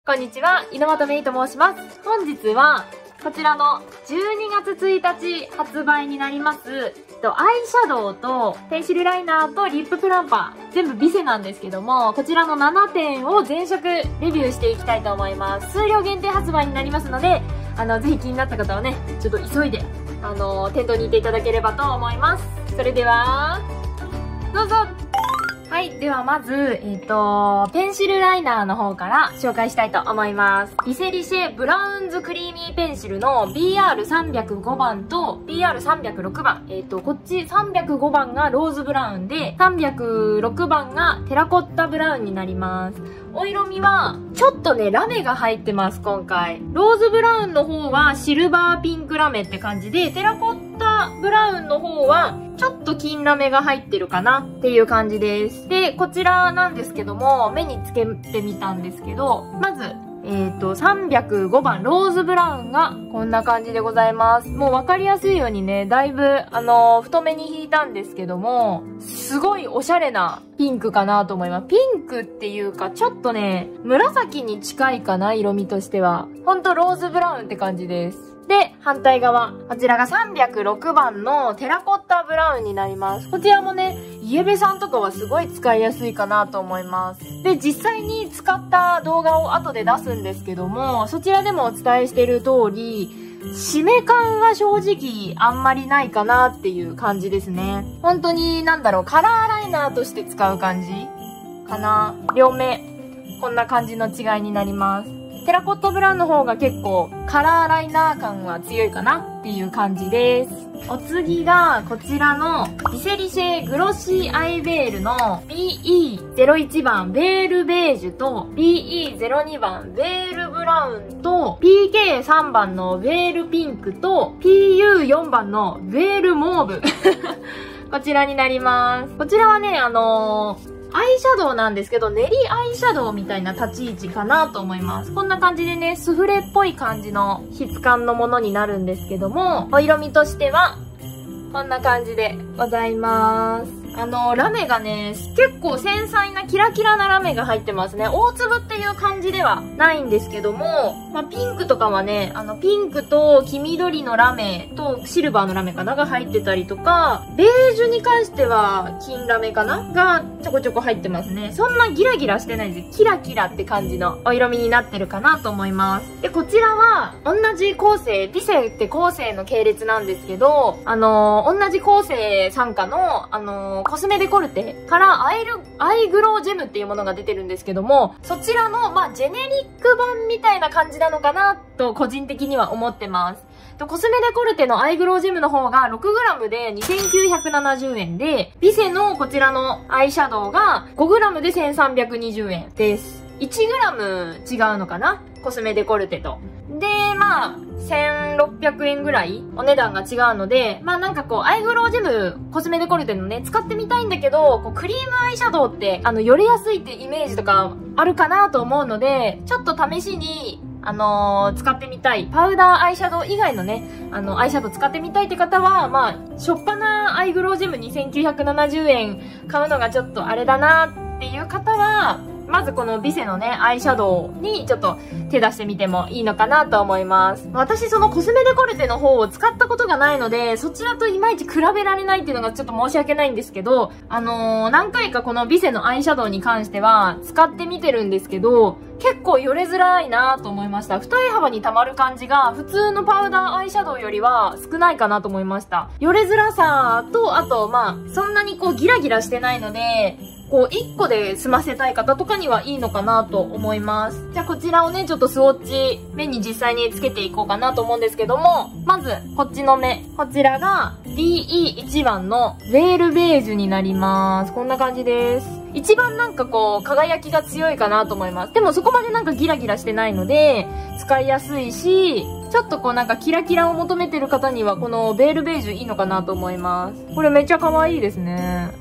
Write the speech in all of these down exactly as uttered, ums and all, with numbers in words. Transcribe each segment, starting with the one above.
こんにちは、井上めいと申します。本日は、こちらのじゅうにがつついたち発売になります、アイシャドウとペンシルライナーとリッププランパー、全部ビセなんですけども、こちらのななてんを全色レビューしていきたいと思います。数量限定発売になりますので、あの、ぜひ気になった方はね、ちょっと急いで、あの、店頭に行っていただければと思います。それでは、どうぞ。はい。ではまず、えっと、ペンシルライナーの方から紹介したいと思います。リセリシェブラウンズクリーミーペンシルの ビーアールさんびゃくご 番と ビーアールさんびゃくろく 番。えっと、こっちさんびゃくごばんがローズブラウンで、さんびゃくろくばんがテラコッタブラウンになります。お色味は、ちょっとね、ラメが入ってます、今回。ローズブラウンの方はシルバーピンクラメって感じで、テラコッタブラウンの方は、ちょっと金ラメが入ってるかなっていう感じです。で、こちらなんですけども、目につけてみたんですけど、まず、えっと、さんびゃくごばんローズブラウンがこんな感じでございます。もうわかりやすいようにね、だいぶ、あのー、太めに引いたんですけども、すごいおしゃれなピンクかなと思います。ピンクっていうか、ちょっとね、紫に近いかな、色味としては。ほんとローズブラウンって感じです。で、反対側。こちらがさんびゃくろくばんのテラコッタブラウンになります。こちらもね、イエベさんとかはすごい使いやすいかなと思います。で、実際に使った動画を後で出すんですけども、そちらでもお伝えしている通り、締め感は正直あんまりないかなっていう感じですね。本当になんだろう、カラーライナーとして使う感じかな。両目、こんな感じの違いになります。テラコッタブラウンの方が結構カラーライナー感は強いかなっていう感じです。お次がこちらのリセリシェグロシーアイベールの ビーイーゼロいち 番ベールベージュと ビーイーゼロに 番ベールブラウンと ピーケーさん 番のベールピンクと ピーユーよん 番のベールモーブこちらになります。こちらはね、あのーアイシャドウなんですけど、練りアイシャドウみたいな立ち位置かなと思います。こんな感じでね、スフレっぽい感じの質感のものになるんですけども、お色味としては、こんな感じでございます。あの、ラメがね、結構繊細なキラキラなラメが入ってますね。大粒っていう感じではないんですけども、まあ、ピンクとかはね、あの、ピンクと黄緑のラメとシルバーのラメかなが入ってたりとか、ベージュに関しては金ラメかながちょこちょこ入ってますね。そんなギラギラしてないです。キラキラって感じのお色味になってるかなと思います。で、こちらは同じ構成、ビセって構成の系列なんですけど、あのー、同じ構成参加の、あのー、コスメデコルテからアイル、アイグロージェムっていうものが出てるんですけども、そちらの、まあ、ジェネリック版みたいな感じなのかなと個人的には思ってます。コスメデコルテのアイグロージェムの方が ろくグラム でにせんきゅうひゃくななじゅうえんで、ビセのこちらのアイシャドウが ごグラム でせんさんびゃくにじゅうえんです。いちグラム 違うのかな、コスメデコルテと。で、まあ、せんろっぴゃくえんぐらいお値段が違うので、まあなんかこう、アイグロージェム、コスメデコルテのね、使ってみたいんだけど、こうクリームアイシャドウって、あの、よれやすいってイメージとかあるかなと思うので、ちょっと試しに、あのー、使ってみたい。パウダーアイシャドウ以外のね、あの、アイシャドウ使ってみたいって方は、まあ、しょっぱなアイグロージェムにせんきゅうひゃくななじゅうえん買うのがちょっとあれだなっていう方は、まずこのビセのね、アイシャドウにちょっと手出してみてもいいのかなと思います。私そのコスメデコルテの方を使ったことがないので、そちらといまいち比べられないっていうのがちょっと申し訳ないんですけど、あのー、何回かこのビセのアイシャドウに関しては使ってみてるんですけど、結構よれづらいなと思いました。二重幅に溜まる感じが普通のパウダーアイシャドウよりは少ないかなと思いました。よれづらさと、あとまあ、そんなにこうギラギラしてないので、こういっこで済ませたい方とかにはいいのかなと思います。じゃあこちらをね、ちょっとスウォッチ目に実際につけていこうかなと思うんですけども、まずこっちの目。こちらが ビーイーいち 番のベールベージュになります。こんな感じです。一番なんかこう輝きが強いかなと思います。でもそこまでなんかギラギラしてないので、使いやすいし、ちょっとこうなんかキラキラを求めてる方にはこのベールベージュいいのかなと思います。これめっちゃ可愛いですね。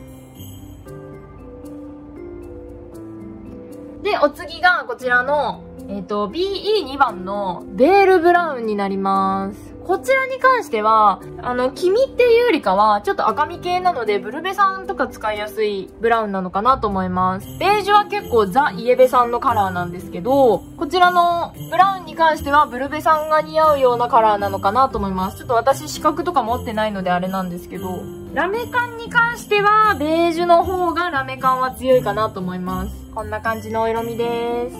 で、お次がこちらの、えっと、ビーイーに 番のベールブラウンになります。 こちらに関しては、あの、黄身っていうよりかは、ちょっと赤み系なので、ブルベさんとか使いやすいブラウンなのかなと思います。ベージュは結構ザ・イエベさんのカラーなんですけど、こちらのブラウンに関しては、ブルベさんが似合うようなカラーなのかなと思います。ちょっと私資格とか持ってないのであれなんですけど、ラメ感に関しては、ベージュの方がラメ感は強いかなと思います。こんな感じのお色味です。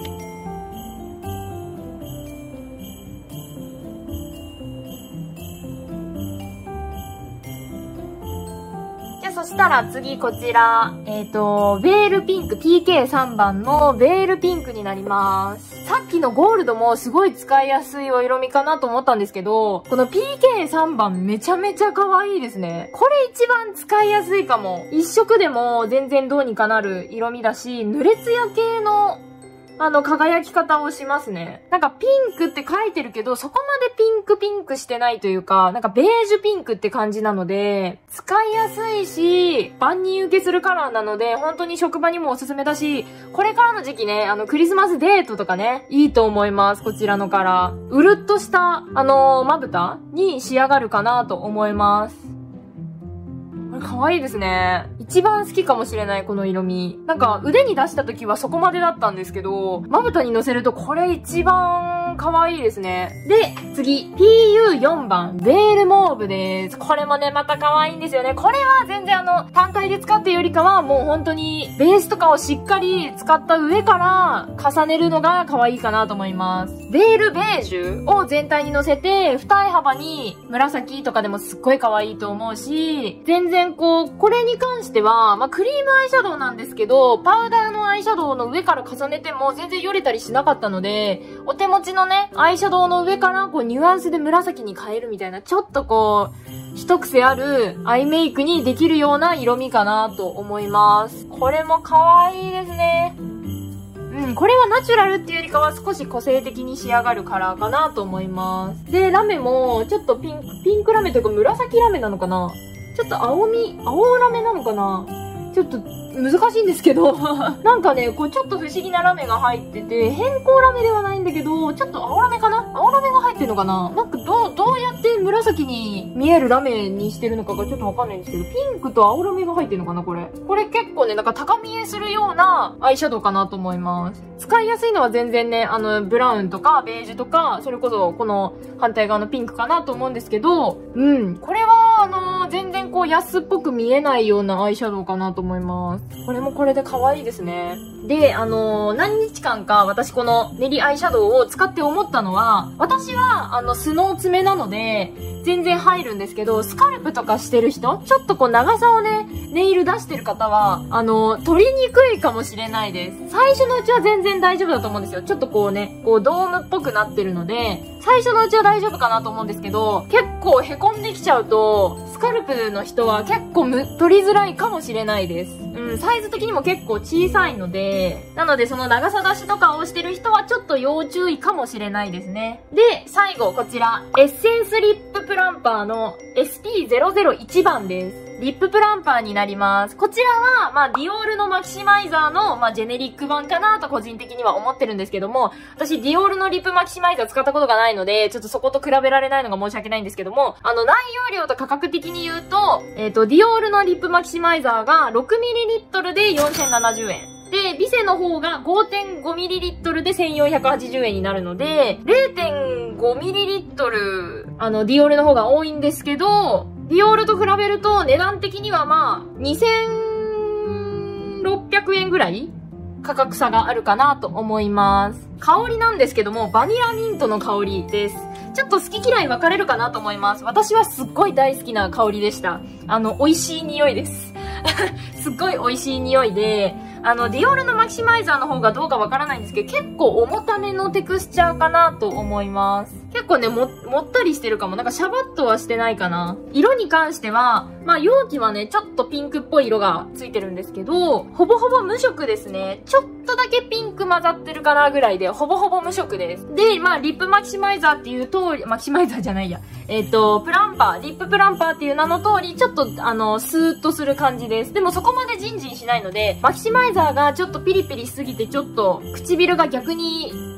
そしたら次こちら、えっと、ベールピンク ピーケーさん 番のベールピンクになります。さっきのゴールドもすごい使いやすいお色味かなと思ったんですけど、この ピーケーさん 番めちゃめちゃ可愛いですね。これ一番使いやすいかも。一色でも全然どうにかなる色味だし、濡れツヤ系のあの、輝き方をしますね。なんかピンクって書いてるけど、そこまでピンクピンクしてないというか、なんかベージュピンクって感じなので、使いやすいし、万人受けするカラーなので、本当に職場にもおすすめだし、これからの時期ね、あの、クリスマスデートとかね、いいと思います。こちらのカラー。うるっとした、あのー、まぶたに仕上がるかなと思います。これ可愛いですね。一番好きかもしれない、この色味。なんか、腕に出した時はそこまでだったんですけど、まぶたに乗せるとこれ一番可愛いですね。で、次、ピーユーよん 番、ベールモーブです。これもね、また可愛いんですよね。これは全然あの、単体で使ってよりかは、もう本当に、ベースとかをしっかり使った上から重ねるのが可愛いかなと思います。ベールベージュを全体に乗せて、二重幅に紫とかでもすっごい可愛いと思うし、全然こう、これに関しては、まあ、クリームアイシャドウなんですけど、パウダーのアイシャドウの上から重ねても全然よれたりしなかったので、お手持ちのね、アイシャドウの上からこうニュアンスで紫に変えるみたいな、ちょっとこう、一癖あるアイメイクにできるような色味かなと思います。これも可愛いですね。うん、これはナチュラルっていうよりかは少し個性的に仕上がるカラーかなと思います。で、ラメもちょっとピンク、ピンクラメというか紫ラメなのかな？ちょっと青み、青ラメなのかな？ちょっと難しいんですけどなんかね、こうちょっと不思議なラメが入ってて、変更ラメではないんだけど、ちょっと青ラメかな？青ラメが入ってるのかな？なんかどう、どうやって紫に見えるラメにしてるのかがちょっとわかんないんですけど、ピンクと青ラメが入ってるのかなこれ。これ結構ね、なんか高見えするようなアイシャドウかなと思います。使いやすいのは全然ね、あの、ブラウンとかベージュとか、それこそこの反対側のピンクかなと思うんですけど、うん。これは、あのー、全然こう安っぽく見えないようなアイシャドウかなと思います。これもこれで可愛いですね。で、あのー、何日間か私この練りアイシャドウを使って思ったのは、私は、あの、スノー爪なので、全然入るんですけど、スカルプとかしてる人、ちょっとこう長さをね、ネイル出してる方は、あのー、取りにくいかもしれないです。最初のうちは全然大丈夫だと思うんですよ。ちょっとこうね、こうドームっぽくなってるので、最初のうちは大丈夫かなと思うんですけど、結構凹んできちゃうと、スカルプの人は結構む、取りづらいかもしれないです。うん、サイズ的にも結構小さいので、なのでその長さ出しとかをしてる人はちょっと要注意かもしれないですね。で、最後こちら、エッセンスリッププランパーの エスピーゼロゼロいち 番です。リッププランパーになります。こちらは、まあ、ディオールのマキシマイザーの、まあ、ジェネリック版かなと個人的には思ってるんですけども、私、ディオールのリップマキシマイザー使ったことがないので、ちょっとそこと比べられないのが申し訳ないんですけども、あの、内容量と価格的に言うと、えっと、ディオールのリップマキシマイザーが ろくミリリットル でよんせんななじゅうえん。で、ビセの方が ごてんごミリリットル でせんよんひゃくはちじゅうえんになるので、れいてんごミリリットル、あの、ディオールの方が多いんですけど、ディオールと比べると値段的にはまあ、にせんろっぴゃくえんぐらい価格差があるかなと思います。香りなんですけども、バニラミントの香りです。ちょっと好き嫌い分かれるかなと思います。私はすっごい大好きな香りでした。あの、美味しい匂いです。すっごい美味しい匂いで、あの、ディオールのマキシマイザーの方がどうかわからないんですけど、結構重ためのテクスチャーかなと思います。結構ね、も、もったりしてるかも。なんかシャバッとはしてないかな。色に関しては、まあ容器はね、ちょっとピンクっぽい色がついてるんですけど、ほぼほぼ無色ですね。ちょっとだけピンク混ざってるかなぐらいで、ほぼほぼ無色です。で、まあリップマキシマイザーっていう通り、マキシマイザーじゃないや。えっと、プランパー、リッププランパーっていう名の通り、ちょっとあの、スーッとする感じです。でもそこまでジンジンしないので、マキシマイザーがちょっとピリピリしすぎて、ちょっと唇が逆に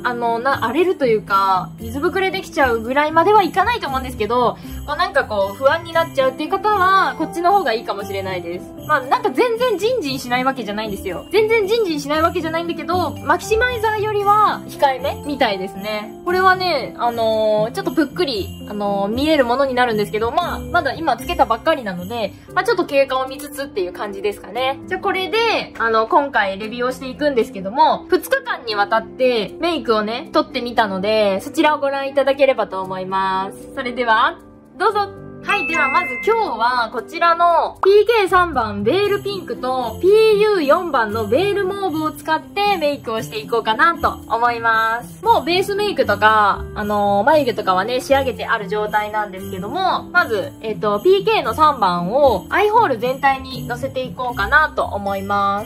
あの、な、荒れるというか、水ぶくれできちゃうぐらいまではいかないと思うんですけど、こうなんかこう、不安になっちゃうっていう方は、こっちの方がいいかもしれないです。まあ、なんか全然ジンジンしないわけじゃないんですよ。全然ジンジンしないわけじゃないんだけど、マキシマイザーよりは控えめみたいですね。これはね、あのー、ちょっとぷっくり、あのー、見えるものになるんですけど、まあ、まだ今つけたばっかりなので、まあちょっと経過を見つつっていう感じですかね。じゃあこれで、あの、今回レビューをしていくんですけども、ふつかかんにわたってメイクをね、撮ってみたので、そちらをご覧いただければと思います。それでは、どうぞ。はい、ではまず今日はこちらの ピーケーさん 番ベールピンクと ピーユーよん 番のベールモーブを使ってメイクをしていこうかなと思います。もうベースメイクとか、あのー、眉毛とかはね、仕上げてある状態なんですけども、まず、えっと、ピーケー のさんばんをアイホール全体にのせていこうかなと思います。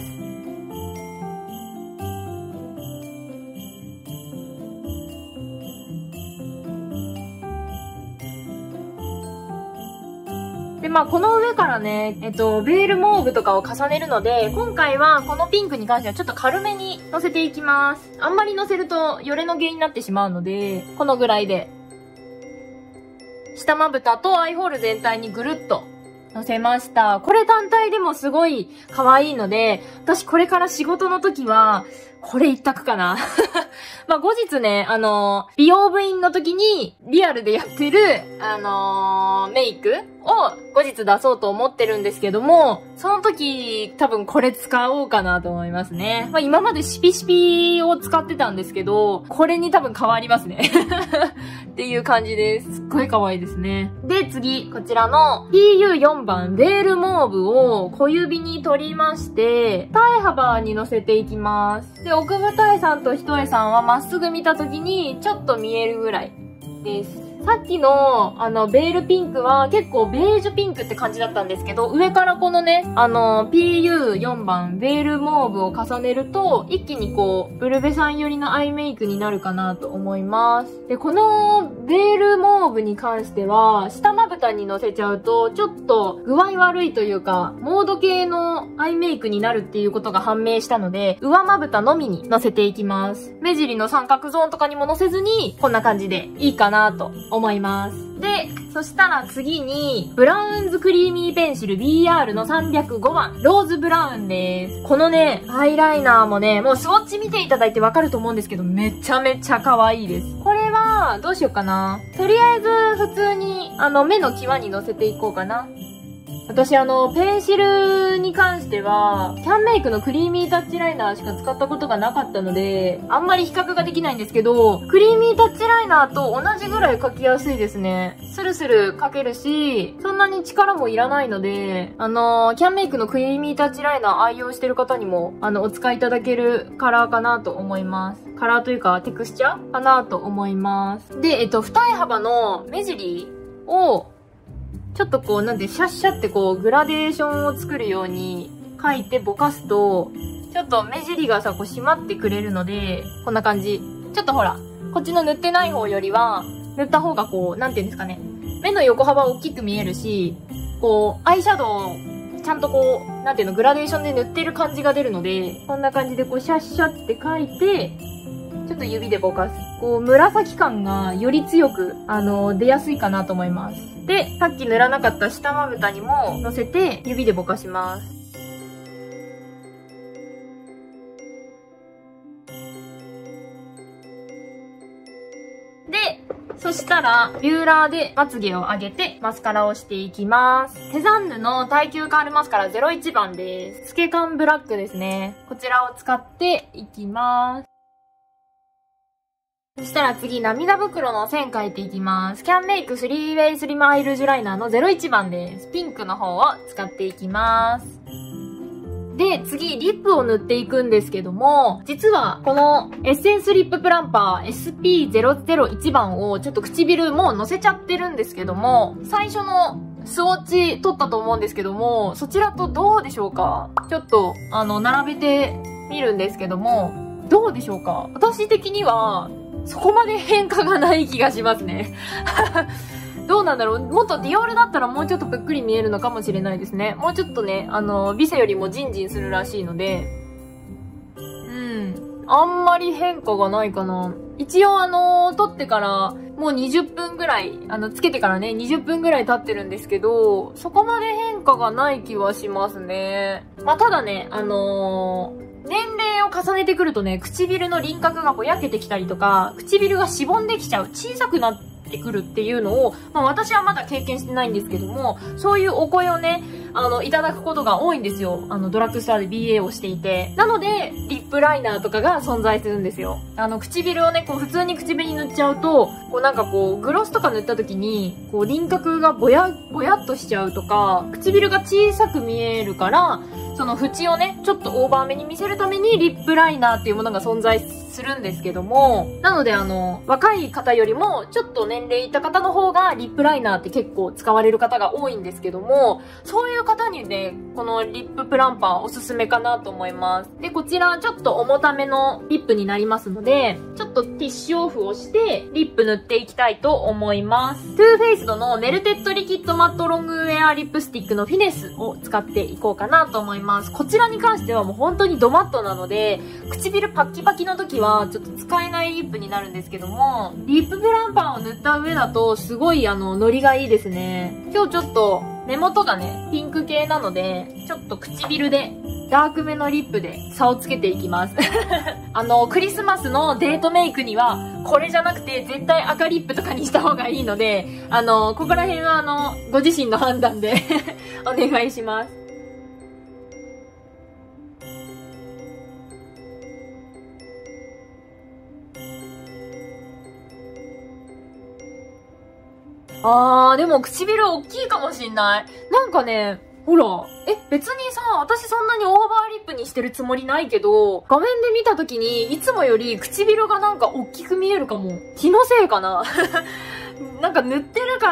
で、まあ、この上からね、えっと、ベールモーブとかを重ねるので、今回はこのピンクに関してはちょっと軽めにのせていきます。あんまりのせると、よれの原因になってしまうので、このぐらいで。下まぶたとアイホール全体にぐるっとのせました。これ単体でもすごい可愛いので、私これから仕事の時は、これ一択かな。まあ、後日ね、あのー、美容部員の時にリアルでやってる、あのー、メイクを後日出そうと思ってるんですけども、その時多分これ使おうかなと思いますね。まあ、今までシピシピを使ってたんですけど、これに多分変わりますね。っていう感じです。すっごい可愛いですね。で、次、こちらの ピーユーよん 番ベールモーブを小指に取りまして、体幅に乗せていきます。で、奥二重さんと一重さんはまっすぐ見た時にちょっと見えるぐらいです。さっきの、あの、ベールピンクは結構ベージュピンクって感じだったんですけど、上からこのね、あの、ピーユーよん 番ベールモーブを重ねると、一気にこう、ブルベさん寄りのアイメイクになるかなと思います。で、このベールモーブに関しては、下まぶたに乗せちゃうと、ちょっと具合悪いというか、モード系のアイメイクになるっていうことが判明したので、上まぶたのみに乗せていきます。目尻の三角ゾーンとかにも乗せずに、こんな感じでいいかなと思います。で、そしたら次に、ブラウンズクリーミーペンシル ビーアール のさんびゃくごばん、ローズブラウンです。このね、アイライナーもね、もうスウォッチ見ていただいてわかると思うんですけど、めちゃめちゃ可愛いです。これは、どうしようかな。とりあえず、普通に、あの、目の際に乗せていこうかな。私あの、ペンシルに関しては、キャンメイクのクリーミータッチライナーしか使ったことがなかったので、あんまり比較ができないんですけど、クリーミータッチライナーと同じぐらい描きやすいですね。スルスル描けるし、そんなに力もいらないので、あの、キャンメイクのクリーミータッチライナー愛用してる方にも、あの、お使いいただけるカラーかなと思います。カラーというか、テクスチャーかなと思います。で、えっと、二重幅の目尻を、ちょっとこう、なんで、シャッシャってこう、グラデーションを作るように描いてぼかすと、ちょっと目尻がさ、こう、締まってくれるので、こんな感じ。ちょっとほら、こっちの塗ってない方よりは、塗った方がこう、なんていうんですかね。目の横幅大きく見えるし、こう、アイシャドウを、ちゃんとこう、なんていうの、グラデーションで塗ってる感じが出るので、こんな感じでこう、シャッシャって描いて、ちょっと指でぼかす。こう、紫感がより強く、あの、出やすいかなと思います。で、さっき塗らなかった下まぶたにも乗せて、指でぼかします。で、そしたら、ビューラーでまつげを上げて、マスカラをしていきます。セザンヌの耐久カールマスカラゼロいちばんです。透け感ブラックですね。こちらを使っていきます。そしたら次、涙袋の線描いていきます。キャンメイクスリーウェイスリムアイルージュライナーのゼロいちばんです。ピンクの方を使っていきます。で、次、リップを塗っていくんですけども、実は、このエッセンスリッププランパー エスピーゼロゼロいち 番をちょっと唇もう乗せちゃってるんですけども、最初のスウォッチ撮ったと思うんですけども、そちらとどうでしょうか？ちょっと、あの、並べてみるんですけども、どうでしょうか？私的には、そこまで変化がない気がしますね。どうなんだろう、もっとディオールだったらもうちょっとぷっくり見えるのかもしれないですね。もうちょっとね、あの、ビセよりもジンジンするらしいので。うん。 あんまり変化がないかな。一応あのー、撮ってからもうにじゅっぷんぐらい、あの、つけてからね、にじゅっぷんぐらい経ってるんですけど、そこまで変化がない気はしますね。まあ、ただね、あのー、年齢を重ねてくるとね、唇の輪郭がぼやけてきたりとか、唇がしぼんできちゃう、小さくなってくるっていうのを、まあ私はまだ経験してないんですけども、そういうお声をね、あの、いただくことが多いんですよ。あの、ドラッグストアで ビーエー をしていて。なので、リップライナーとかが存在するんですよ。あの、唇をね、こう、普通に唇に塗っちゃうと、こうなんかこう、グロスとか塗った時に、こう、輪郭がぼや、ぼやっとしちゃうとか、唇が小さく見えるから、その縁をね、ちょっとオーバーめに見せるためにリップライナーっていうものが存在するんですけども、なのであの、若い方よりもちょっと年齢いった方の方がリップライナーって結構使われる方が多いんですけども、そういう方にね、このリッププランパーおすすめかなと思います。で、こちらちょっと重ためのリップになりますので、ちょっとティッシュオフをしてリップ塗っていきたいと思います。トゥーフェイスドのメルテッドリキッドマットロングウェアリップスティックのフィネスを使っていこうかなと思います。こちらに関してはもう本当にドマットなので、唇パッキパキの時はちょっと使えないリップになるんですけども、リッププランパーを塗った上だとすごいあの、ノリがいいですね。今日ちょっと目元がね、ピンク系なので、ちょっと唇でダークめのリップで差をつけていきます。あの、クリスマスのデートメイクには、これじゃなくて絶対赤リップとかにした方がいいので、あの、ここら辺はあの、ご自身の判断でお願いします。あー、でも唇大きいかもしんない。なんかね、ほら、え、別にさ、私そんなにオーバーリップにしてるつもりないけど、画面で見た時に、いつもより唇がなんか大きく見えるかも。気のせいかななんか塗ってるから、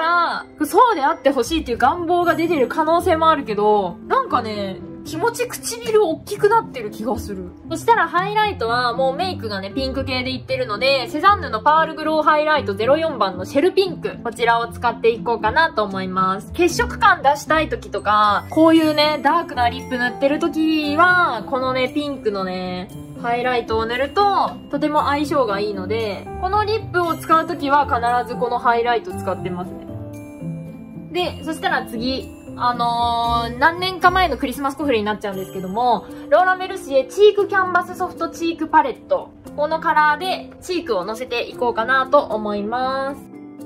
そうであってほしいっていう願望が出てる可能性もあるけど、なんかね、気持ち唇大きくなってる気がする。そしたらハイライトはもうメイクがね、ピンク系でいってるので、セザンヌのパールグローハイライトゼロよんばんのシェルピンク。こちらを使っていこうかなと思います。血色感出したい時とか、こういうね、ダークなリップ塗ってる時は、このね、ピンクのね、ハイライトを塗ると、とても相性がいいので、このリップを使う時は必ずこのハイライト使ってますね。で、そしたら次、あのー、何年か前のクリスマスコフレになっちゃうんですけども、ローラメルシエチークキャンバスソフトチークパレット。このカラーでチークをのせていこうかなと思います。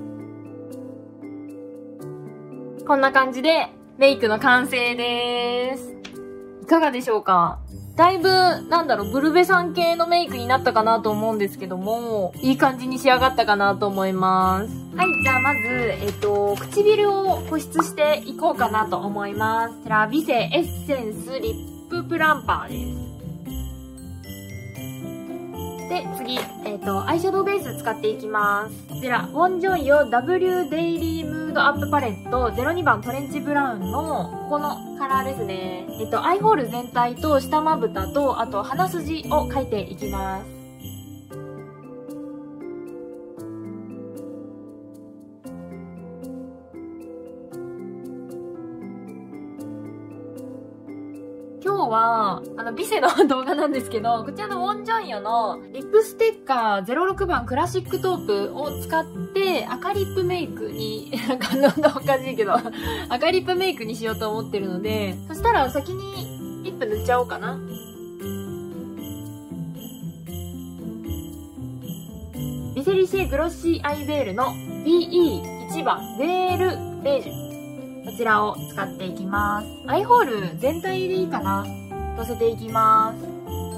こんな感じでメイクの完成です。いかがでしょうか？だいぶ、なんだろう、ブルベさん系のメイクになったかなと思うんですけども、いい感じに仕上がったかなと思います。はい、じゃあまず、えっと、唇を保湿していこうかなと思います。こちら、ビセエッセンスリッププランパーです。で、次、えっと、アイシャドウベース使っていきます。こちら、ウォンジョンヨ W デイリームードアップパレットゼロにばんトレンチブラウンの、このカラーですね。えっと、アイホール全体と下まぶたと、あと鼻筋を描いていきます。今日は、あの、ビセの動画なんですけど、こちらのウォンジョンヨのリップステッカーゼロろくばんクラシックトープを使って赤リップメイクに、なんかなんだおかしいけど、赤リップメイクにしようと思ってるので、そしたら先にリップ塗っちゃおうかな。ビセリシェグロッシーアイベールの ビーイーいち 番ベールベージュ。こちらを使っていきます。アイホール全体でいいかな。のせていきます。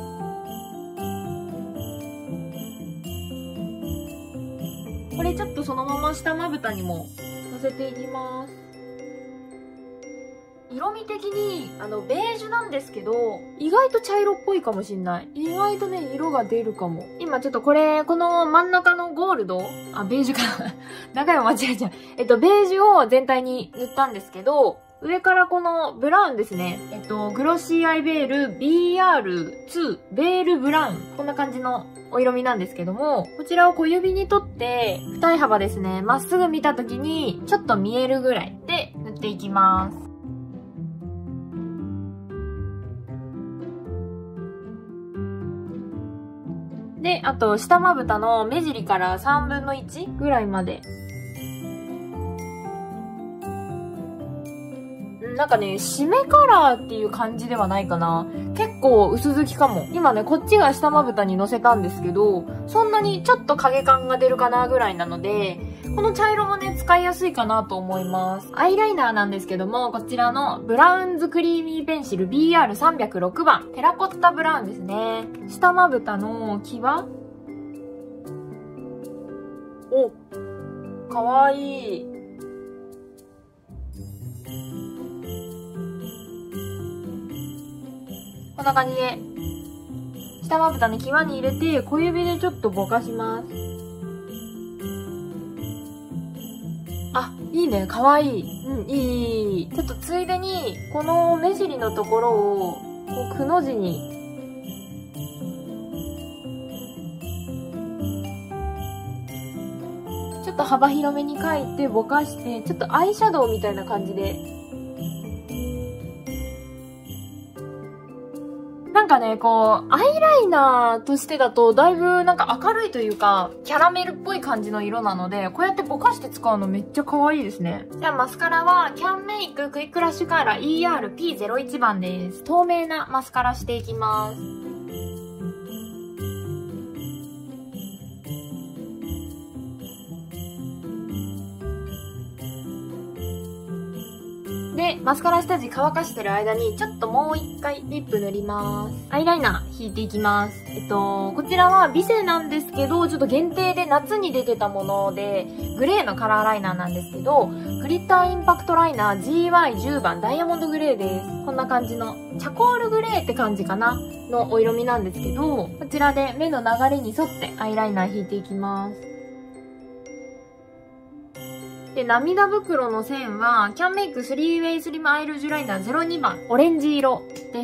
これちょっとそのまま下まぶたにものせていきます。色味的に、あの、ベージュなんですけど、意外と茶色っぽいかもしんない。意外とね、色が出るかも。今ちょっとこれ、この真ん中のゴールド、あ、ベージュか。長いを間違えちゃう。えっと、ベージュを全体に塗ったんですけど、上からこのブラウンですね。えっと、グロッシーアイベール ビーアールツー ベールブラウン。こんな感じのお色味なんですけども、こちらを小指に取って、二重幅ですね。まっすぐ見た時に、ちょっと見えるぐらいで塗っていきます。 で、あと、下まぶたの目尻からさんぶんのいちぐらいまで。なんかね、締めカラーっていう感じではないかな。結構薄付きかも。今ね、こっちが下まぶたに乗せたんですけど、そんなにちょっと影感が出るかなぐらいなので、この茶色もね、使いやすいかなと思います。アイライナーなんですけども、こちらのブラウンズクリーミーペンシル ビーアールさんびゃくろく 番。テラコッタブラウンですね。下まぶたの際。お、かわいい。こんな感じで、下まぶたの際に入れて、小指でちょっとぼかします。あ、いいね、かわいい。うん、いい、いい。ちょっとついでに、この目尻のところを、こう、くの字に、ちょっと幅広めに描いて、ぼかして、ちょっとアイシャドウみたいな感じで、なんかね、こう、アイライナーとしてだと、だいぶなんか明るいというか、キャラメルっぽい感じの色なので、こうやってぼかして使うのめっちゃ可愛いですね。じゃあマスカラは、キャンメイククイックラッシュカーラー イーアールピーゼロいち 番です。透明なマスカラしていきます。で、マスカラ下地乾かしてる間に、ちょっともう一回リップ塗ります。アイライナー引いていきます。えっと、こちらはビセなんですけど、ちょっと限定で夏に出てたもので、グレーのカラーライナーなんですけど、グリッターインパクトライナー ジーワイじゅう 番ダイヤモンドグレーです。こんな感じの、チャコールグレーって感じかなのお色味なんですけど、こちらで目の流れに沿ってアイライナー引いていきます。で、涙袋の線は、キャンメイクスリーウェイスリムアイルージュライナーゼロに 番、オレンジ色です。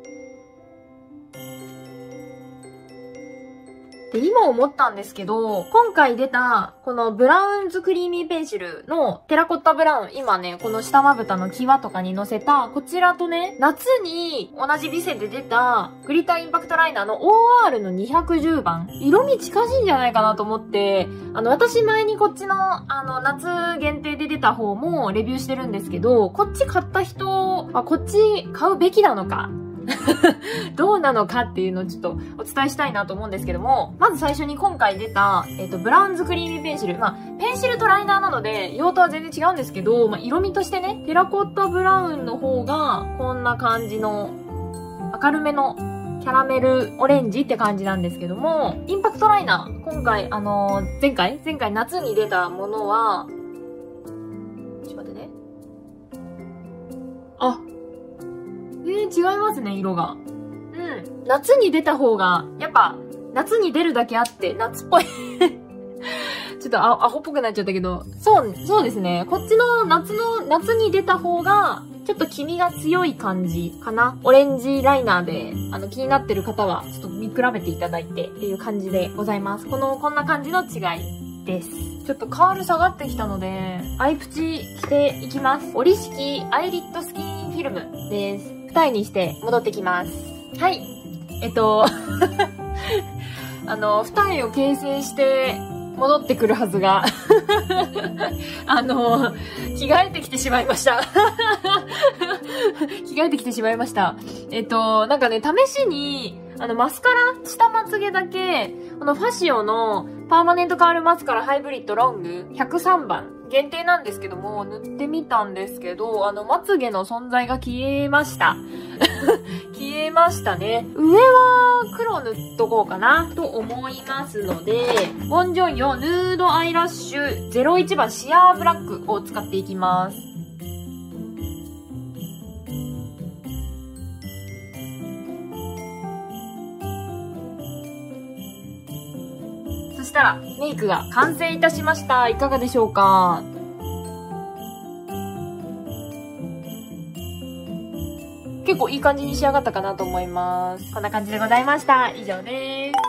で、今思ったんですけど、今回出た、このブラウンズクリーミーペンシルのテラコッタブラウン、今ね、この下まぶたの際とかに乗せた、こちらとね、夏に同じビセで出た、グリッターインパクトライナーの オーアール のにひゃくじゅう 番。色味近しいんじゃないかなと思って、あの、私前にこっちの、あの、夏限定で出た方もレビューしてるんですけど、こっち買った人はこっち買うべきなのかどうなのかっていうのをちょっとお伝えしたいなと思うんですけども、まず最初に今回出た、えっと、ブラウンズクリーミーペンシル。まあ、ペンシルとライナーなので、用途は全然違うんですけど、まあ、色味としてね、テラコッタブラウンの方が、こんな感じの、明るめの、キャラメルオレンジって感じなんですけども、インパクトライナー、今回、あのー、前回前回夏に出たものは、ちょっと待ってね。あ、全然違いますね、色が。うん。夏に出た方が、やっぱ、夏に出るだけあって、夏っぽい。ちょっとアホっぽくなっちゃったけど、そう、そうですね。こっちの夏の、夏に出た方が、ちょっと黄身が強い感じかな。オレンジライナーで、あの、気になってる方は、ちょっと見比べていただいてっていう感じでございます。この、こんな感じの違いです。ちょっとカール下がってきたので、アイプチしていきます。折り式アイリッドスキンフィルムです。二重にして戻ってきます。はい。えっと、あの、二重を形成して戻ってくるはずが、あの、着替えてきてしまいました。着替えてきてしまいました。えっと、なんかね、試しに、あの、マスカラ下まつげだけ、このファシオのパーマネントカールマスカラハイブリッドロングひゃくさんばん。限定なんですけども、塗ってみたんですけど、あの、まつげの存在が消えました。消えましたね。上は黒塗っとこうかなと思いますので、ウォンジョンヨヌードアイラッシュゼロいちばんシアーブラックを使っていきます。そしたら、メイクが完成いたしました。いかがでしょうか？結構いい感じに仕上がったかなと思います。こんな感じでございました。以上です。はい、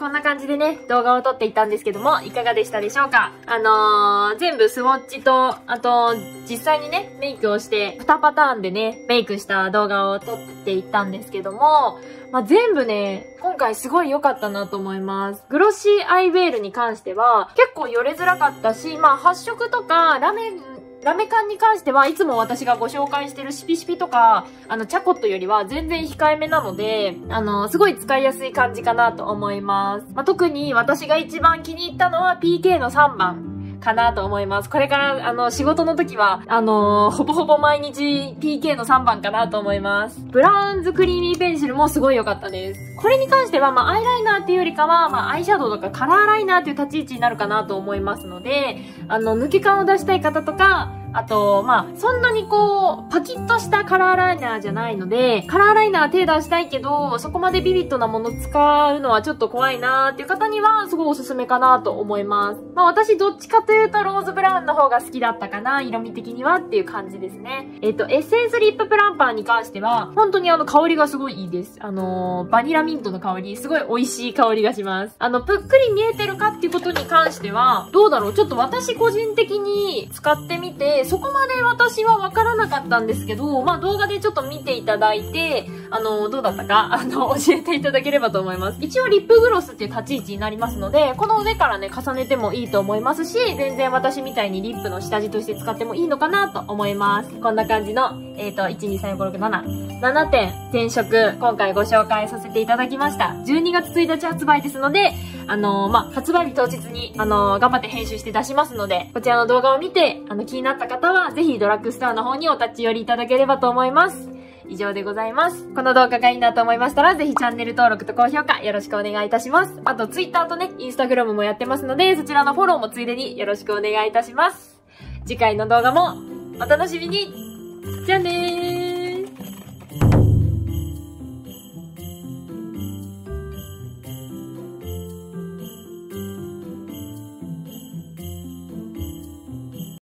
こんな感じでね、動画を撮っていったんですけども、いかがでしたでしょうか？あのー、全部スウォッチと、あと、実際にね、メイクをして、にパターンでね、メイクした動画を撮っていったんですけども、まあ、全部ね、今回すごい良かったなと思います。グロッシーアイベールに関しては、結構よれづらかったし、まあ、発色とか、ラメ、ラメ感に関してはいつも私がご紹介してるシピシピとか、あの、チャコットよりは全然控えめなので、あの、すごい使いやすい感じかなと思います。まあ、特に私が一番気に入ったのは ピーケー のさんばん。かなと思います。これから、あの、仕事の時は、あのー、ほぼほぼ毎日 ピーケー のさんばんかなと思います。ブラウンズクリーミーペンシルもすごい良かったです。これに関しては、まあ、アイライナーっていうよりかは、まあ、アイシャドウとかカラーライナーっていう立ち位置になるかなと思いますので、あの、抜け感を出したい方とか、あと、まあ、そんなにこう、パキッとしたカラーライナーじゃないので、カラーライナー手出したいけど、そこまでビビッドなもの使うのはちょっと怖いなーっていう方には、すごいおすすめかなと思います。まあ、私どっちかというと、ローズブラウンの方が好きだったかな、色味的にはっていう感じですね。えっと、エッセンスリッププランパーに関しては、本当にあの、香りがすごいいいです。あのー、バニラミントの香り、すごい美味しい香りがします。あの、ぷっくり見えてるかっていうことに関しては、どうだろう、ちょっと私個人的に使ってみて、そこまで私はわからなかったんですけど、まあ動画でちょっと見ていただいて、あの、どうだったか、あの、教えていただければと思います。一応リップグロスっていう立ち位置になりますので、この上からね、重ねてもいいと思いますし、全然私みたいにリップの下地として使ってもいいのかなと思います。こんな感じの、えっと、いち、に、さん、よん、ご、ろく、なな、ななてん全色、今回ご紹介させていただきました。じゅうにがつついたち発売ですので、あのー、まあ、発売日当日に、あのー、頑張って編集して出しますので、こちらの動画を見て、あの、気になった方は、ぜひドラッグストアの方にお立ち寄りいただければと思います。以上でございます。この動画がいいなと思いましたら、ぜひチャンネル登録と高評価よろしくお願いいたします。あと、Twitter とね、Instagram もやってますので、そちらのフォローもついでによろしくお願いいたします。次回の動画もお楽しみに。じゃあねー。